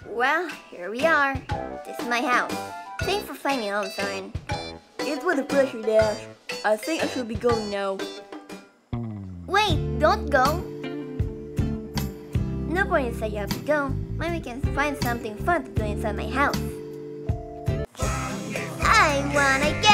Well, here we are. This is my house. Thanks for finding home, son. It's with a pleasure, Dash. I think I should be going now. Wait, don't go. No point in saying you have to go. Maybe we can find something fun to do inside my house. I wanna get